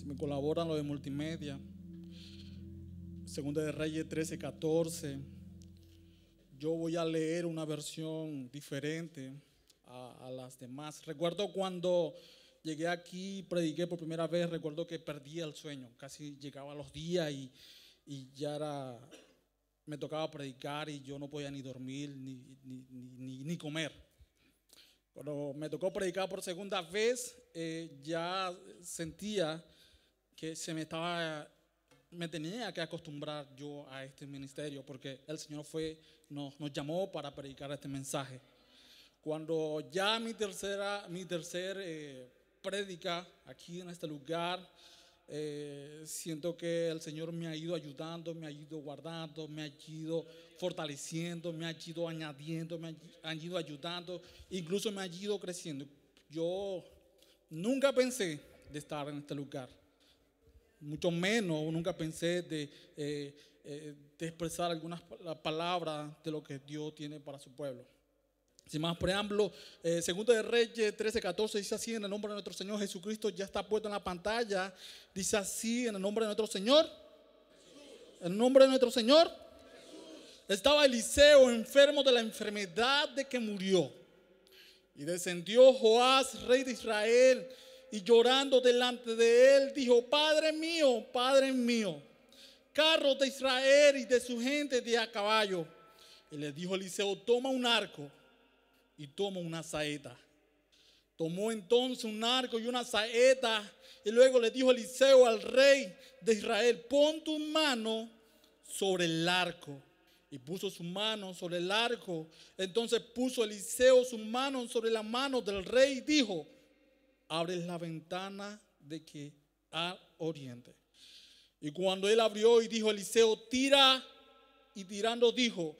me colaboran lo de multimedia, Segunda de Reyes 13:14. Yo voy a leer una versión diferente a las demás. Recuerdo cuando llegué aquí, prediqué por primera vez, recuerdo que perdía el sueño. Casi llegaba a los días y ya me tocaba predicar y yo no podía ni dormir ni comer. Cuando me tocó predicar por segunda vez, ya sentía que me tenía que acostumbrar yo a este ministerio, porque el Señor nos llamó para predicar este mensaje. Cuando ya mi tercer prédica aquí en este lugar, siento que el Señor me ha ido ayudando, me ha ido guardando, me ha ido fortaleciendo, me ha ido añadiendo, me ha ido ayudando, incluso me ha ido creciendo. Yo nunca pensé de estar en este lugar, mucho menos nunca pensé de expresar algunas palabras de lo que Dios tiene para su pueblo. Sin más preámbulo, Segunda de Reyes 13:14 dice así: en el nombre de nuestro Señor Jesucristo, ya está puesto en la pantalla. Dice así: en el nombre de nuestro Señor, en el nombre de nuestro Señor. Estaba Eliseo enfermo de la enfermedad de que murió. Y descendió Joás, rey de Israel, y llorando delante de él, dijo: Padre mío, carros de Israel y de su gente de a caballo. Y le dijo Eliseo: toma un arco y toma una saeta. Tomó entonces un arco y una saeta, y luego le dijo Eliseo al rey de Israel: pon tu mano sobre el arco. Y puso su mano sobre el arco. Entonces puso Eliseo su mano sobre la mano del rey y dijo: abre la ventana de que al oriente. Y cuando él abrió y dijo Eliseo: tira, y tirando dijo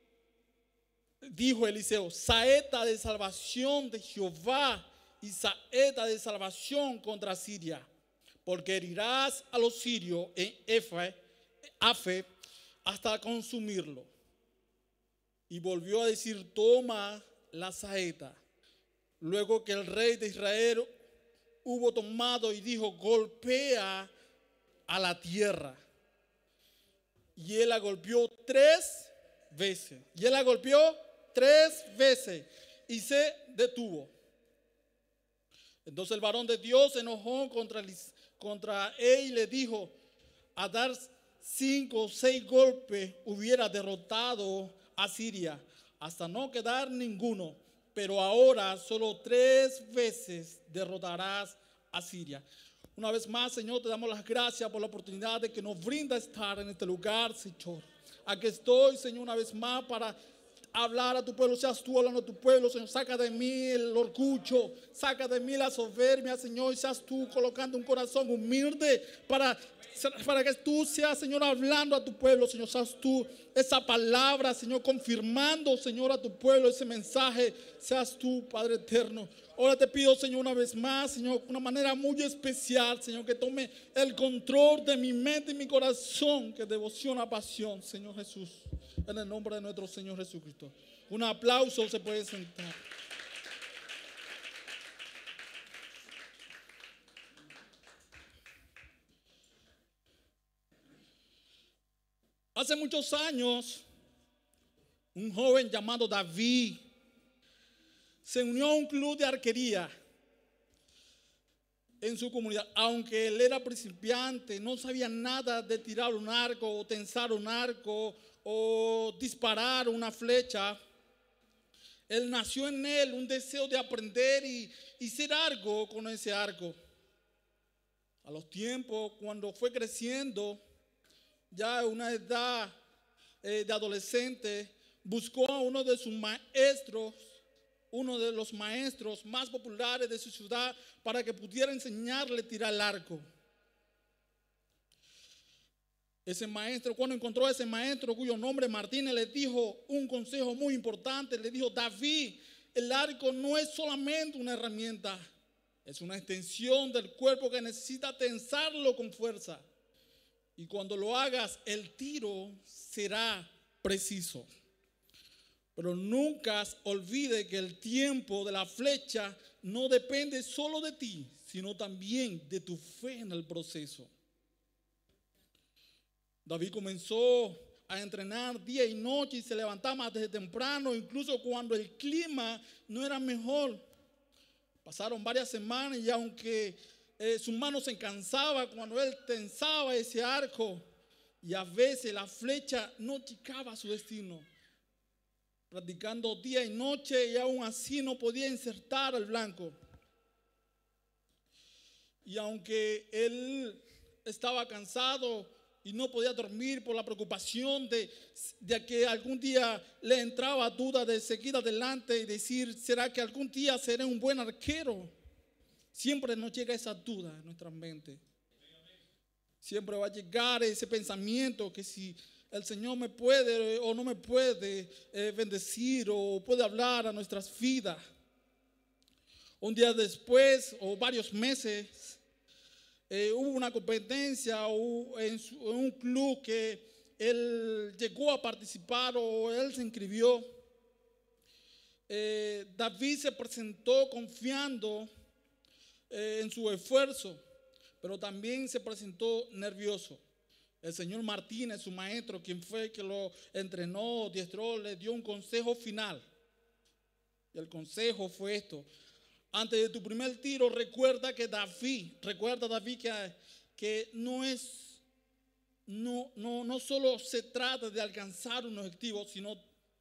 Eliseo: saeta de salvación de Jehová y saeta de salvación contra Siria, porque herirás a los sirios en Afe hasta consumirlo. Y volvió a decir: toma la saeta. Luego que el rey de Israel hubo tomado y dijo: golpea a la tierra. Y él la golpeó 3 veces. Y se detuvo. Entonces el varón de Dios se enojó contra él y le dijo: a dar 5 o 6 golpes hubiera derrotado a Siria, hasta no quedar ninguno. Pero ahora solo 3 veces derrotarás a Siria. Una vez más, Señor, te damos las gracias por la oportunidad de que nos brinda estar en este lugar, Señor. Aquí estoy, Señor, una vez más para hablar a tu pueblo. Seas tú hablando a tu pueblo, Señor. Saca de mí el orgullo, saca de mí la soberbia, Señor. Y seas tú colocando un corazón humilde para que tú seas, Señor, hablando a tu pueblo, Señor. Seas tú esa palabra, Señor, confirmando, Señor, a tu pueblo ese mensaje. Seas tú, Padre eterno. Ahora te pido, Señor, una vez más, Señor, de una manera muy especial, Señor, que tome el control de mi mente y mi corazón, que devoción a pasión, Señor Jesús, en el nombre de nuestro Señor Jesucristo. Un aplauso, se puede sentar. Hace muchos años, un joven llamado David se unió a un club de arquería en su comunidad. Aunque él era principiante, no sabía nada de tirar un arco o tensar un arco o disparar una flecha. Él nació en él un deseo de aprender y ser algo con ese arco. A los tiempos, cuando fue creciendo, ya a una edad de adolescente, buscó a uno de sus maestros, uno de los maestros más populares de su ciudad, para que pudiera enseñarle a tirar el arco. Ese maestro, cuando encontró a ese maestro, cuyo nombre es Martínez, le dijo un consejo muy importante. Le dijo: David, el arco no es solamente una herramienta, es una extensión del cuerpo que necesita tensarlo con fuerza. Y cuando lo hagas, el tiro será preciso. Pero nunca olvide que el tiempo de la flecha no depende solo de ti, sino también de tu fe en el proceso. David comenzó a entrenar día y noche y se levantaba desde temprano, incluso cuando el clima no era mejor. Pasaron varias semanas y aunque su mano se cansaba cuando él tensaba ese arco y a veces la flecha no llegaba a su destino, practicando día y noche y aún así no podía insertar al blanco. Y aunque él estaba cansado y no podía dormir por la preocupación de que algún día le entraba duda de seguir adelante y decir, ¿será que algún día seré un buen arquero? Siempre nos llega esa duda en nuestra mente. Siempre va a llegar ese pensamiento que si el Señor me puede o no me puede bendecir o puede hablar a nuestras vidas. Un día después o varios meses hubo una competencia en un club que él llegó a participar o él se inscribió. David se presentó confiando en su esfuerzo, pero también se presentó nervioso. El señor Martínez, su maestro, quien fue que lo entrenó, diestró, le dio un consejo final. Y el consejo fue esto: antes de tu primer tiro, recuerda David que no solo se trata de alcanzar un objetivo, sino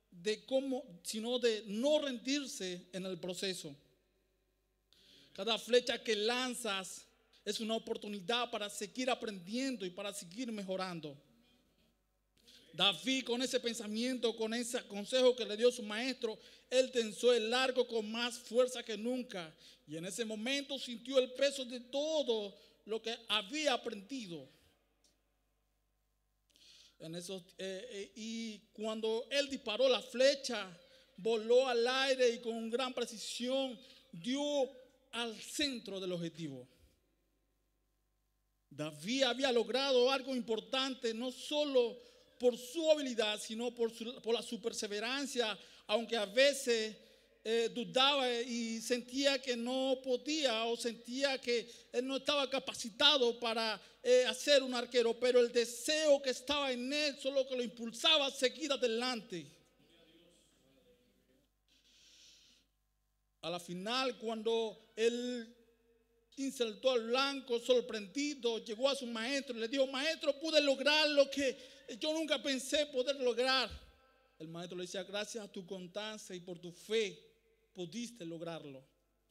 de no rendirse en el proceso. Cada flecha que lanzas es una oportunidad para seguir aprendiendo y para seguir mejorando. David, con ese pensamiento, con ese consejo que le dio su maestro, él tensó el arco con más fuerza que nunca. Y en ese momento sintió el peso de todo lo que había aprendido. Y cuando él disparó la flecha, voló al aire y con gran precisión dio al centro del objetivo. David había logrado algo importante, no solo por su habilidad, sino por su perseverancia, aunque a veces dudaba y sentía que no podía o sentía que él no estaba capacitado para hacer un arquero, pero el deseo que estaba en él solo que lo impulsaba a seguir adelante. A la final, cuando él insertó al blanco, sorprendido, llegó a su maestro y le dijo: maestro, pude lograr lo que yo nunca pensé poder lograr. El maestro le decía: gracias a tu constancia y por tu fe pudiste lograrlo.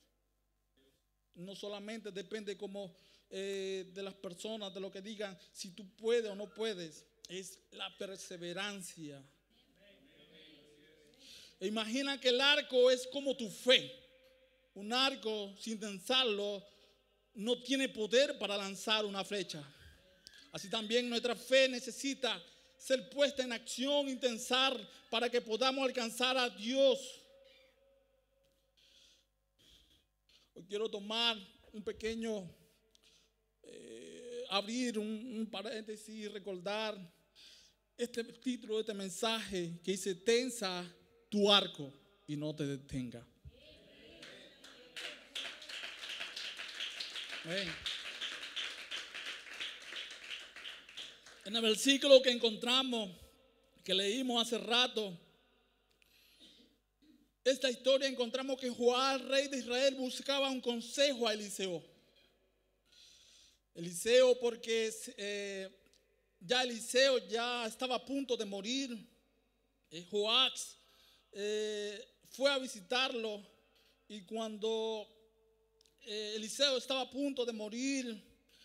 No solamente depende de las personas, de lo que digan, si tú puedes o no puedes, es la perseverancia. Imagina que el arco es como tu fe. Un arco, sin tensarlo, no tiene poder para lanzar una flecha. Así también nuestra fe necesita ser puesta en acción, intensar, para que podamos alcanzar a Dios. Hoy quiero tomar un pequeño, abrir un paréntesis y recordar este título de este mensaje que dice: tensa tu arco y no te detenga. Amén. En el versículo que encontramos, que leímos hace rato, esta historia encontramos que Joás, rey de Israel, buscaba un consejo a Eliseo. Eliseo, porque Eliseo ya estaba a punto de morir. Joás fue a visitarlo y cuando Eliseo estaba a punto de morir,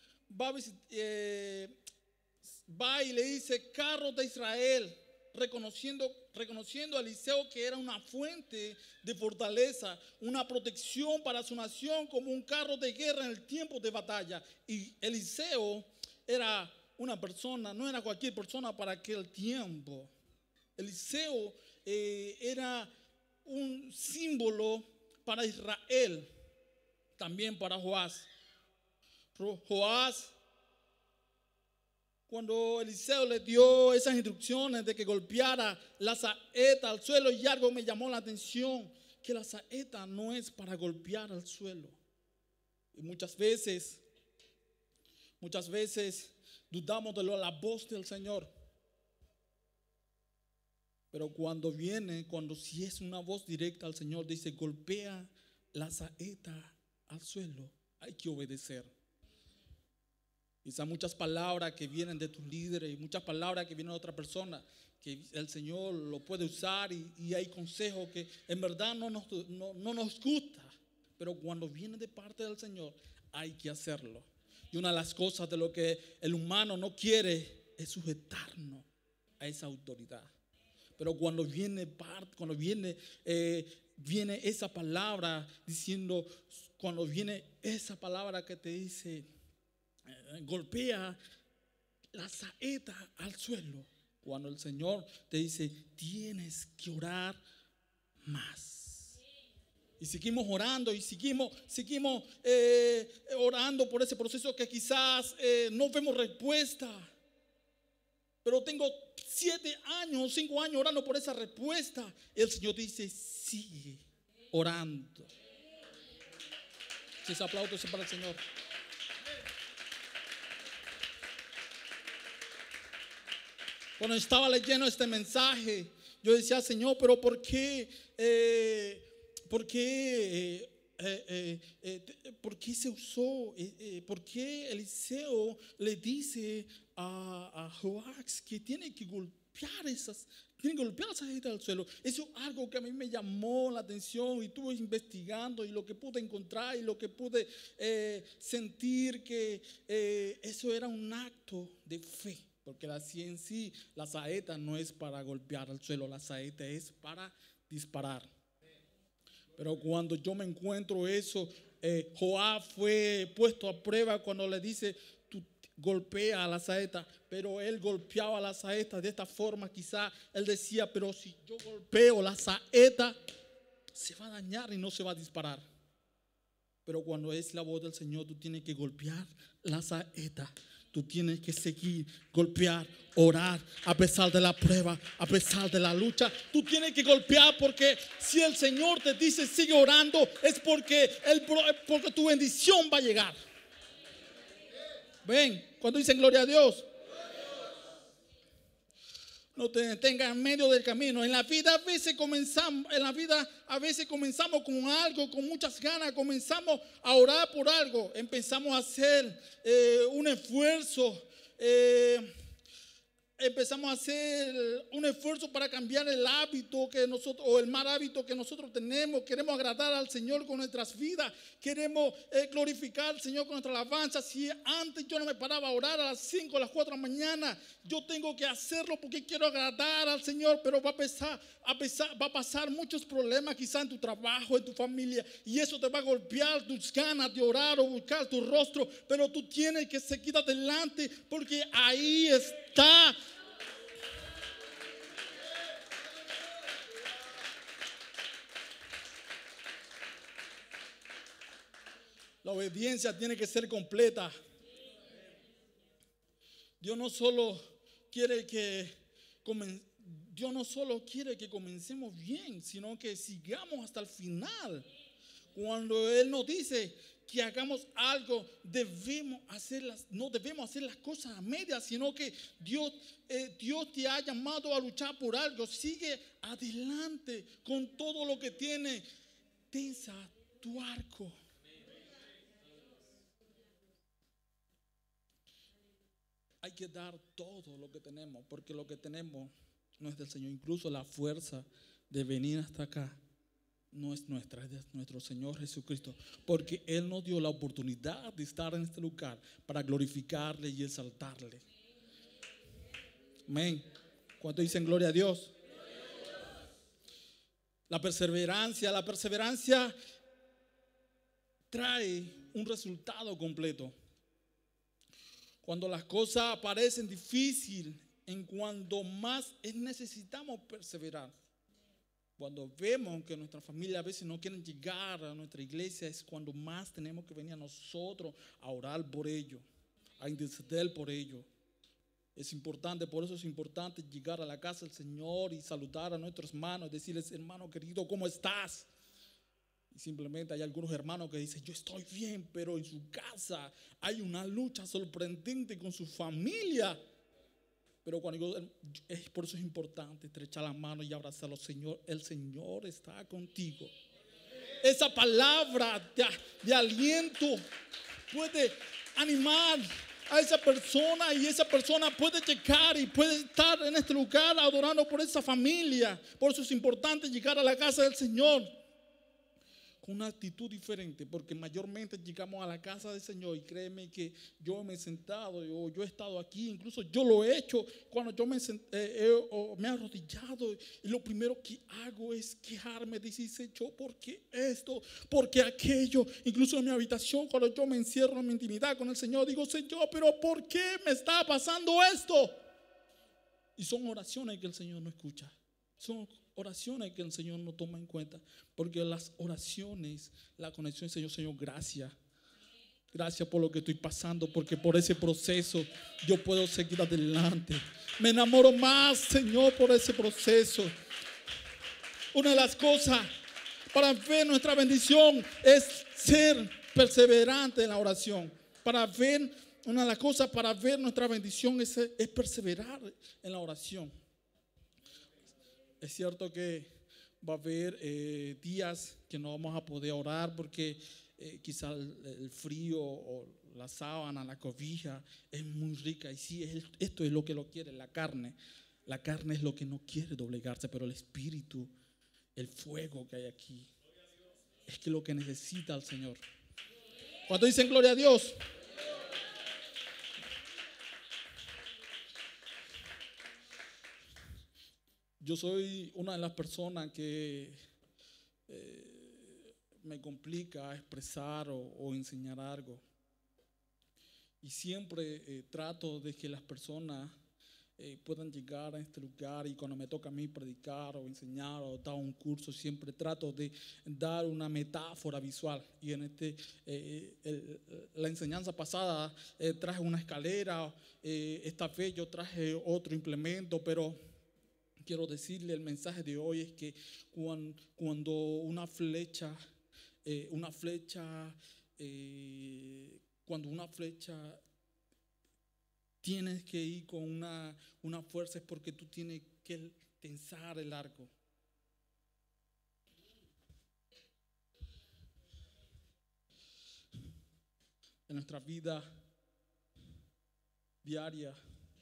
va y le dice: carros de Israel, reconociendo a Eliseo que era una fuente de fortaleza, una protección para su nación, como un carro de guerra en el tiempo de batalla. Y Eliseo era una persona, no era cualquier persona para aquel tiempo. Eliseo era un símbolo para Israel, también para Joás. Joás, cuando Eliseo le dio esas instrucciones de que golpeara la saeta al suelo, y algo me llamó la atención, que la saeta no es para golpear al suelo. Y muchas veces dudamos de la voz del Señor. Pero cuando si es una voz directa al Señor, dice, golpea la saeta al suelo, hay que obedecer. Quizá muchas palabras que vienen de tus líderes y muchas palabras que vienen de otra persona, que el Señor lo puede usar y hay consejos que en verdad no nos gusta, pero cuando viene de parte del Señor hay que hacerlo. Y una de las cosas de lo que el humano no quiere es sujetarnos a esa autoridad. Pero cuando viene esa palabra diciendo, cuando viene esa palabra que te dice, golpea la saeta al suelo, cuando el Señor te dice, tienes que orar más. Y seguimos orando y seguimos orando por ese proceso que quizás no vemos respuesta. Pero tengo 7 años, 5 años orando por esa respuesta. El Señor dice, sigue orando. Si ese aplauso es para el Señor. Cuando estaba leyendo este mensaje, yo decía, Señor, pero ¿por qué se usó? ¿Por qué Eliseo le dice a Joax que tiene que golpear esas gente al suelo? Eso es algo que a mí me llamó la atención y estuve investigando y lo que pude encontrar y lo que pude sentir que eso era un acto de fe. Porque la saeta no es para golpear al suelo, la saeta es para disparar. Pero cuando yo me encuentro eso, Joab fue puesto a prueba cuando le dice, tú golpea a la saeta, pero él golpeaba la saeta de esta forma. Quizá él decía, pero si yo golpeo la saeta, se va a dañar y no se va a disparar. Pero cuando es la voz del Señor, tú tienes que golpear la saeta. Tú tienes que seguir, golpear, orar, a pesar de la prueba, a pesar de la lucha. Tú tienes que golpear, porque si el Señor te dice sigue orando, es porque tu bendición va a llegar. Ven, cuando dicen gloria a Dios, no te detengas en medio del camino. En la vida a veces comenzamos con algo, con muchas ganas, comenzamos a orar por algo, empezamos a hacer un esfuerzo. Empezamos a hacer un esfuerzo para cambiar el hábito o el mal hábito que nosotros tenemos. Queremos agradar al Señor con nuestras vidas. Queremos glorificar al Señor con nuestra alabanza. Si antes yo no me paraba a orar a las 5, a las 4 de la mañana, yo tengo que hacerlo porque quiero agradar al Señor. Pero va a pasar muchos problemas quizá en tu trabajo, en tu familia, y eso te va a golpear tus ganas de orar o buscar tu rostro. Pero tú tienes que seguir adelante, porque ahí está la obediencia. Tiene que ser completa. Dios no solo quiere que comencemos bien, sino que sigamos hasta el final. Cuando Él nos dice que hagamos algo, no debemos hacer las cosas a medias, sino que Dios te ha llamado a luchar por algo. Sigue adelante con todo lo que tiene. Tensa tu arco. Hay que dar todo lo que tenemos, porque lo que tenemos no es del Señor. Incluso la fuerza de venir hasta acá no es nuestra, es de nuestro Señor Jesucristo, porque Él nos dio la oportunidad de estar en este lugar para glorificarle y exaltarle. Amén. ¿Cuántos dicen gloria a Dios? La perseverancia trae un resultado completo. Cuando las cosas parecen difíciles, en cuando más necesitamos perseverar. Cuando vemos que nuestra familia a veces no quieren llegar a nuestra iglesia, es cuando más tenemos que venir a nosotros a orar por ellos, a interceder por ellos. Es importante, por eso es importante llegar a la casa del Señor y saludar a nuestros hermanos, decirles, hermano querido, ¿cómo estás? Y simplemente hay algunos hermanos que dicen, yo estoy bien, pero en su casa hay una lucha sorprendente con su familia. Pero por eso es importante estrechar la mano y abrazarlo. Señor, el Señor está contigo. Esa palabra de aliento puede animar a esa persona, y esa persona puede llegar y puede estar en este lugar adorando por esa familia. Por eso es importante llegar a la casa del Señor con una actitud diferente, porque mayormente llegamos a la casa del Señor, y créeme que yo me he sentado, o yo he estado aquí, incluso yo lo he hecho cuando yo me he arrodillado, y lo primero que hago es quejarme, decir, Señor, ¿por qué esto? ¿Por qué aquello? Incluso en mi habitación, cuando yo me encierro en mi intimidad con el Señor, digo, Señor, pero ¿por qué me está pasando esto? Y son oraciones que el Señor no escucha. Son oraciones que el Señor no toma en cuenta, porque las oraciones, la conexión, Señor, gracias. Gracias por lo que estoy pasando, porque por ese proceso yo puedo seguir adelante. Me enamoro más, Señor, por ese proceso. Una de las cosas para ver nuestra bendición es ser perseverante en la oración. Una de las cosas para ver nuestra bendición es perseverar en la oración. Es cierto que va a haber días que no vamos a poder orar porque quizás el frío o la sábana, la cobija es muy rica. Y sí, esto es lo que lo quiere, la carne. La carne es lo que no quiere doblegarse, pero el espíritu, el fuego que hay aquí, es que lo que necesita el Señor. Cuando dicen gloria a Dios, yo soy una de las personas que me complica expresar o enseñar algo. Y siempre trato de que las personas puedan llegar a este lugar, y cuando me toca a mí predicar o enseñar o dar un curso, siempre trato de dar una metáfora visual. Y en la enseñanza pasada traje una escalera, esta vez yo traje otro implemento, pero quiero decirle, el mensaje de hoy es que cuando una flecha tienes que ir con una fuerza, es porque tú tienes que tensar el arco. En nuestra vida diaria,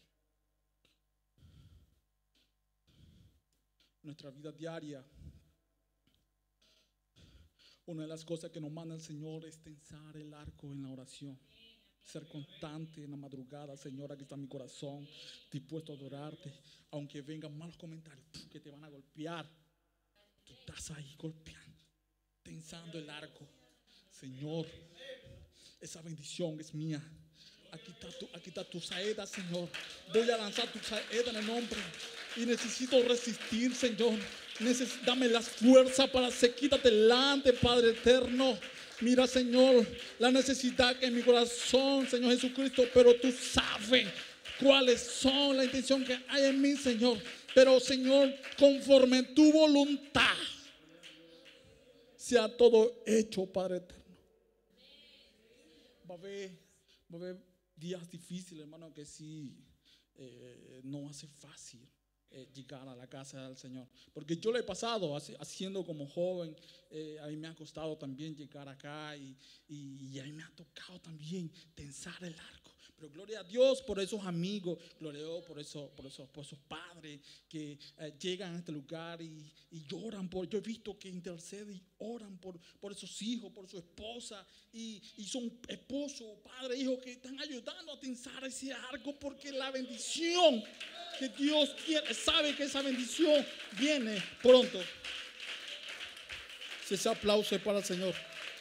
una de las cosas que nos manda el Señor es tensar el arco en la oración. Ser constante en la madrugada. Señor, aquí está mi corazón, dispuesto a adorarte, aunque vengan malos comentarios que te van a golpear. Tú estás ahí golpeando, tensando el arco. Señor, esa bendición es mía. Aquí está tu saeta, Señor. Voy a lanzar tu saeta en el nombre. Y necesito resistir, Señor. Dame las fuerzas para seguir adelante, Padre eterno. Mira, Señor, la necesidad que en mi corazón, Señor Jesucristo, pero tú sabes cuáles son la intención que hay en mí, Señor. Pero, Señor, conforme tu voluntad sea todo hecho, Padre eterno. Va a haber días difíciles, hermano, que sí no hace fácil llegar a la casa del Señor, porque yo lo he pasado haciendo como joven. A mí me ha costado también llegar acá, y a mí me ha tocado también tensar el arco. Pero gloria a Dios por esos amigos, gloria a Dios por esos padres que llegan a este lugar y lloran yo he visto que interceden y oran por esos hijos, por su esposa, y son esposos, padres, hijos que están ayudando a tensar ese arco, porque la bendición que Dios quiere, sabe que esa bendición viene pronto. Si ese aplauso es para el Señor.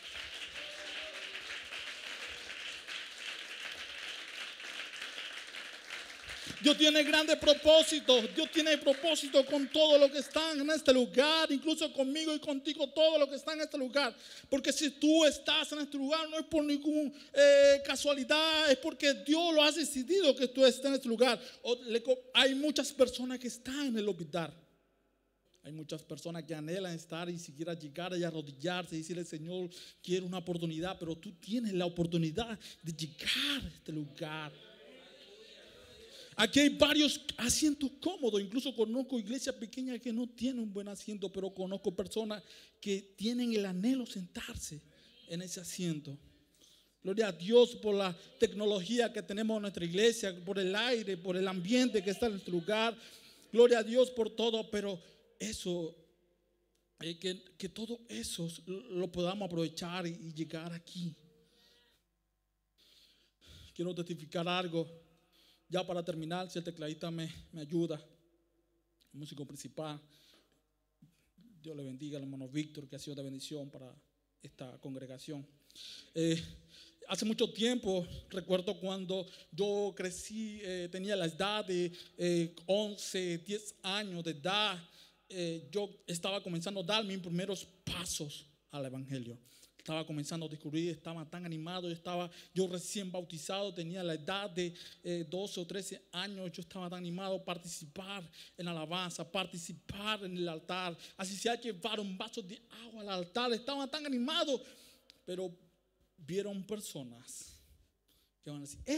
Dios tiene grandes propósitos. Dios tiene propósitos con todos los que están en este lugar, incluso conmigo y contigo, todos los que están en este lugar. Porque si tú estás en este lugar, no es por ninguna casualidad, es porque Dios lo ha decidido que tú estés en este lugar. Hay muchas personas que están en el hospital. Hay muchas personas que anhelan estar y siquiera llegar y arrodillarse y decirle: Señor, quiero una oportunidad, pero tú tienes la oportunidad de llegar a este lugar. Aquí hay varios asientos cómodos. Incluso conozco iglesias pequeñas que no tienen un buen asiento, pero conozco personas que tienen el anhelo de sentarse en ese asiento. Gloria a Dios por la tecnología que tenemos en nuestra iglesia, por el aire, por el ambiente que está en nuestro lugar. Gloria a Dios por todo, pero eso, que todo eso lo podamos aprovechar y llegar aquí. Quiero testificar algo. Ya para terminar, si el tecladista me ayuda, el músico principal, Dios le bendiga al hermano Víctor, que ha sido de bendición para esta congregación. Hace mucho tiempo, recuerdo cuando yo crecí, tenía la edad de 11, 10 años de edad, yo estaba comenzando a dar mis primeros pasos al evangelio. Estaba comenzando a descubrir, estaba tan animado, yo recién bautizado, tenía la edad de 12 o 13 años, yo estaba tan animado a participar en alabanza, participar en el altar, así sea llevar un vaso de agua al altar, estaba tan animado, pero vieron personas que van a decir: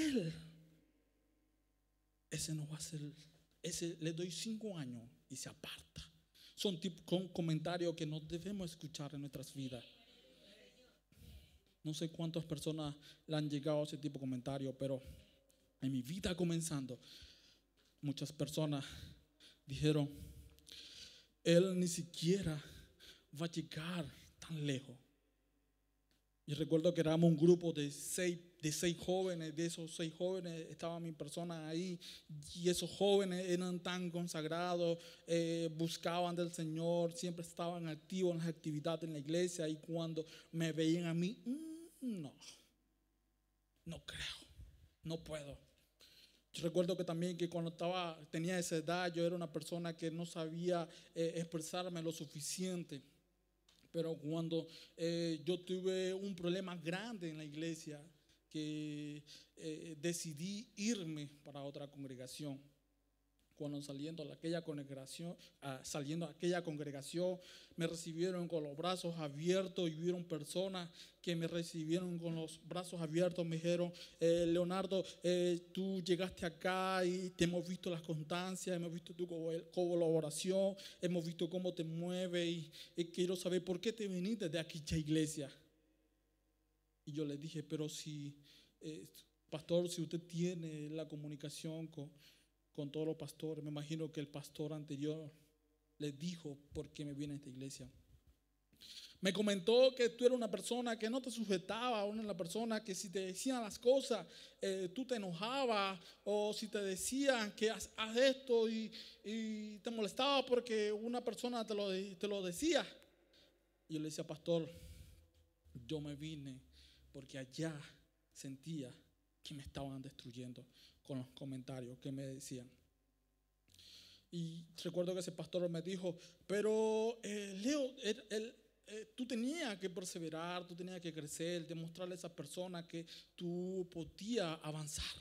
ese no va a ser, ese le doy 5 años y se aparta. Son comentarios que no debemos escuchar en nuestras vidas. No sé cuántas personas le han llegado a ese tipo de comentarios, pero en mi vida comenzando, muchas personas dijeron: él ni siquiera va a llegar tan lejos. Y recuerdo que éramos un grupo de seis jóvenes. De esos 6 jóvenes estaba mi persona ahí, y esos jóvenes eran tan consagrados, buscaban del Señor, siempre estaban activos en las actividades en la iglesia, y cuando me veían a mí, no creo, no puedo. Yo recuerdo que también que cuando tenía esa edad, yo era una persona que no sabía expresarme lo suficiente. Pero cuando yo tuve un problema grande en la iglesia, que decidí irme para otra congregación. Cuando saliendo a aquella congregación, me recibieron con los brazos abiertos, y vieron personas que me recibieron con los brazos abiertos. Me dijeron: Leonardo, tú llegaste acá y te hemos visto las constancias, hemos visto tu colaboración, hemos visto cómo te mueves, y quiero saber por qué te viniste de aquella iglesia. Y yo le dije: pero si, pastor, si usted tiene la comunicación con todos los pastores, me imagino que el pastor anterior le dijo por qué me vine a esta iglesia. Me comentó que tú eras una persona que no te sujetaba, una persona que si te decían las cosas, tú te enojabas, o si te decían que haz esto y te molestaba porque una persona te lo decía. Y yo le decía: pastor, yo me vine porque allá sentía que me estaban destruyendo con los comentarios que me decían. Y recuerdo que ese pastor me dijo: pero Leo, tú tenías que perseverar, tú tenías que crecer, demostrarle a esas personas que tú podías avanzar.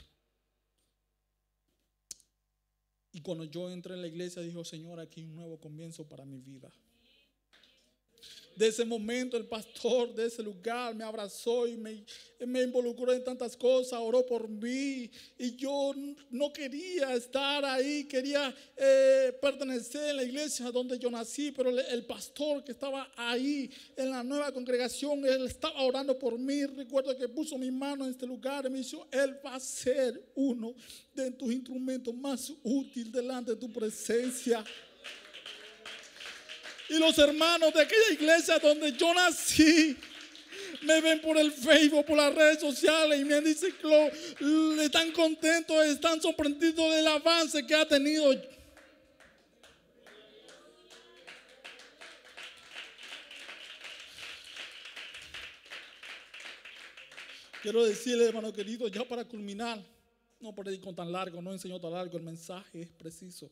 Y cuando yo entré en la iglesia, dijo: Señor, aquí hay un nuevo comienzo para mi vida. De ese momento, el pastor de ese lugar me abrazó y me involucró en tantas cosas, oró por mí, y yo no quería estar ahí, quería pertenecer a la iglesia donde yo nací, pero el pastor que estaba ahí en la nueva congregación, él estaba orando por mí. Recuerdo que puso mi mano en este lugar y me dijo: él va a ser uno de tus instrumentos más útiles delante de tu presencia. Y los hermanos de aquella iglesia donde yo nací me ven por el Facebook, por las redes sociales, y me dicen que están contentos, están sorprendidos del avance que ha tenido. Quiero decirle, hermano querido, ya para culminar, no predico tan largo, no enseño tan largo, el mensaje es preciso.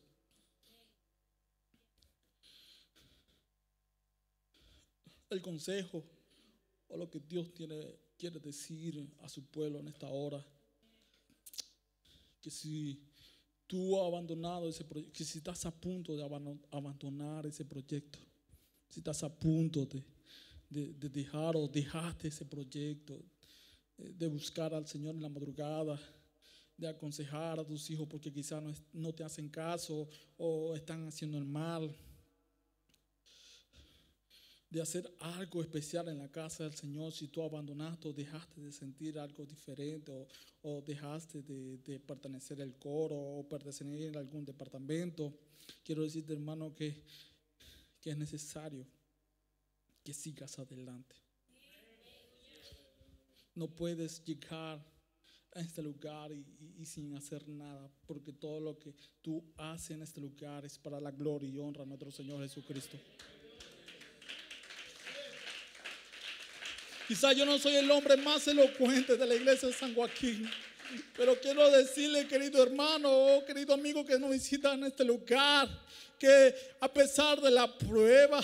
El consejo o lo que Dios quiere decir a su pueblo en esta hora, que si tú has abandonado ese proyecto, que si estás a punto de abandonar ese proyecto, si estás a punto de dejar o dejaste ese proyecto, de buscar al Señor en la madrugada, de aconsejar a tus hijos porque quizás no te hacen caso o están haciendo el mal, de hacer algo especial en la casa del Señor. Si tú abandonaste o dejaste de sentir algo diferente o dejaste de pertenecer al coro o pertenecer a algún departamento, quiero decirte, hermano, que es necesario que sigas adelante. No puedes llegar a este lugar y sin hacer nada, porque todo lo que tú haces en este lugar es para la gloria y honra a nuestro Señor Jesucristo. Quizás yo no soy el hombre más elocuente de la iglesia de San Joaquín, pero quiero decirle, querido hermano, querido amigo que nos visita en este lugar, que a pesar de la prueba,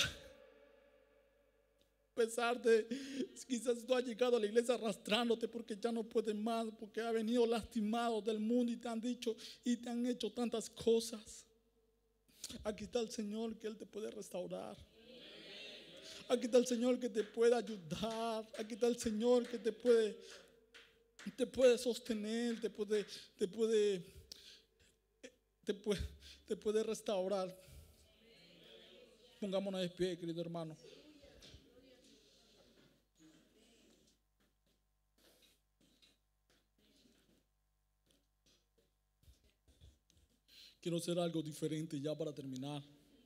a pesar de, quizás tú has llegado a la iglesia arrastrándote porque ya no puedes más, porque has venido lastimado del mundo y te han dicho y te han hecho tantas cosas. Aquí está el Señor, que Él te puede restaurar. Aquí está el Señor que te puede ayudar. Aquí está el Señor que te puede sostener, te puede restaurar. Pongámonos de pie, querido hermano. Quiero hacer algo diferente ya para terminar.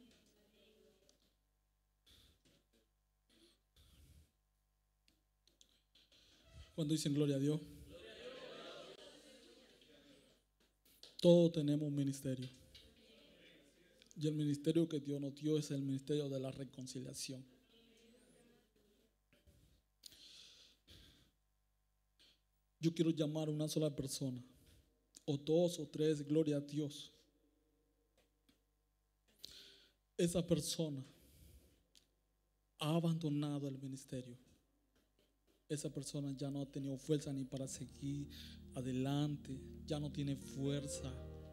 Cuando dicen gloria a Dios, todos tenemos un ministerio. Y el ministerio que Dios nos dio es el ministerio de la reconciliación. Yo quiero llamar a una sola persona, o dos o tres, gloria a Dios. Esa persona ha abandonado el ministerio. Esa persona ya no ha tenido fuerza ni para seguir adelante, ya no tiene fuerza.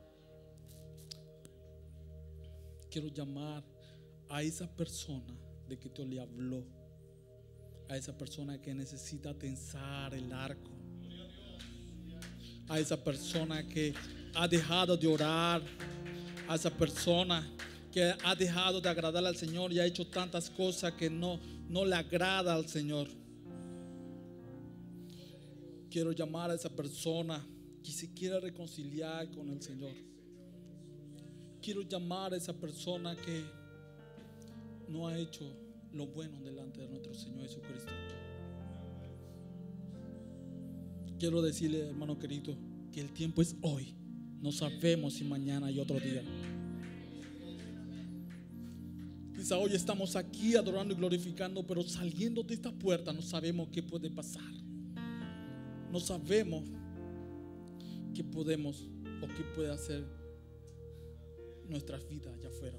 Quiero llamar a esa persona de que Dios le habló, a esa persona que necesita tensar el arco, a esa persona que ha dejado de orar, a esa persona que ha dejado de agradar al Señor y ha hecho tantas cosas que no le agrada al Señor. Quiero llamar a esa persona que se quiera reconciliar con el Señor. Quiero llamar a esa persona que no ha hecho lo bueno delante de nuestro Señor Jesucristo. Quiero decirle, hermano querido, que el tiempo es hoy. No sabemos si mañana hay otro día. Quizá hoy estamos aquí adorando y glorificando, pero saliendo de esta puerta no sabemos qué puede pasar. No sabemos qué podemos o qué puede hacer nuestras vidas allá afuera.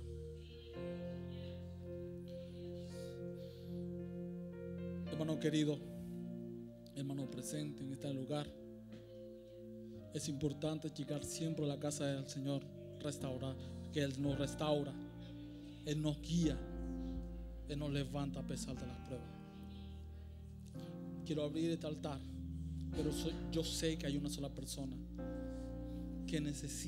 Hermano querido, hermano presente en este lugar, es importante llegar siempre a la casa del Señor, restaurar, que Él nos restaura, Él nos guía, Él nos levanta a pesar de las pruebas. Quiero abrir este altar, pero yo sé que hay una sola persona que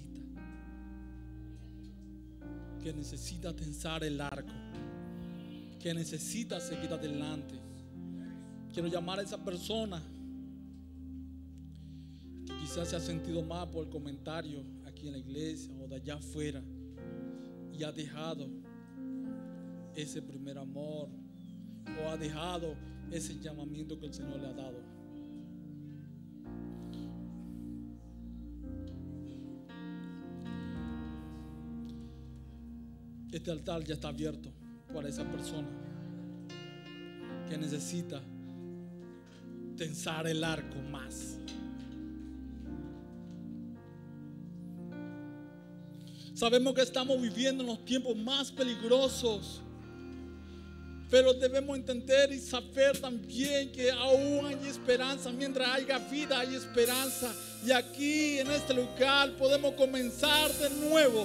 necesita tensar el arco, que necesita seguir adelante. Quiero llamar a esa persona que quizás se ha sentido mal por el comentario aquí en la iglesia o de allá afuera y ha dejado ese primer amor o ha dejado ese llamamiento que el Señor le ha dado. Este altar ya está abierto para esa persona que necesita tensar el arco más. Sabemos que estamos viviendo en los tiempos más peligrosos Pero debemos entender y saber también que aún hay esperanza. Mientras haya vida, hay esperanza. Y aquí en este lugar podemos comenzar de nuevo.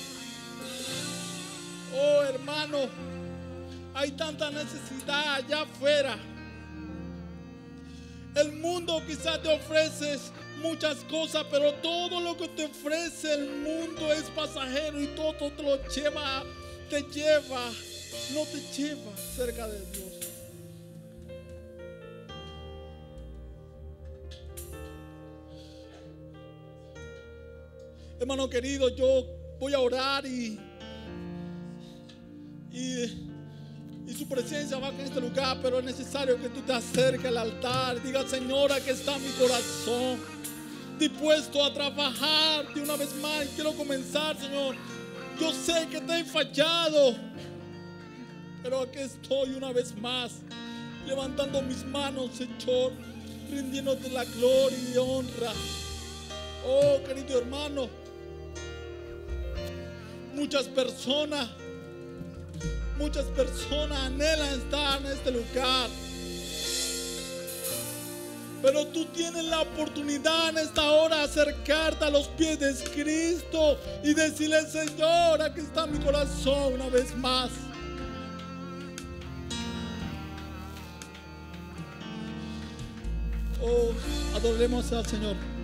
Oh, hermano, hay tanta necesidad allá afuera. El mundo quizás te ofrece muchas cosas, pero todo lo que te ofrece el mundo es pasajero y todo te lo lleva, no te lleva cerca de Dios. Hermano querido, yo voy a orar y su presencia va en este lugar, pero es necesario que tú te acerques al altar. Diga: Señor, aquí está mi corazón, dispuesto a trabajar de una vez más. Quiero comenzar, Señor. Yo sé que te he fallado, pero aquí estoy una vez más, levantando mis manos, Señor, rindiéndote la gloria y honra. Oh, querido hermano, muchas personas anhelan estar en este lugar, pero tú tienes la oportunidad en esta hora de acercarte a los pies de Cristo y decirle: Señor, aquí está mi corazón una vez más. Oh, adoremos al Señor.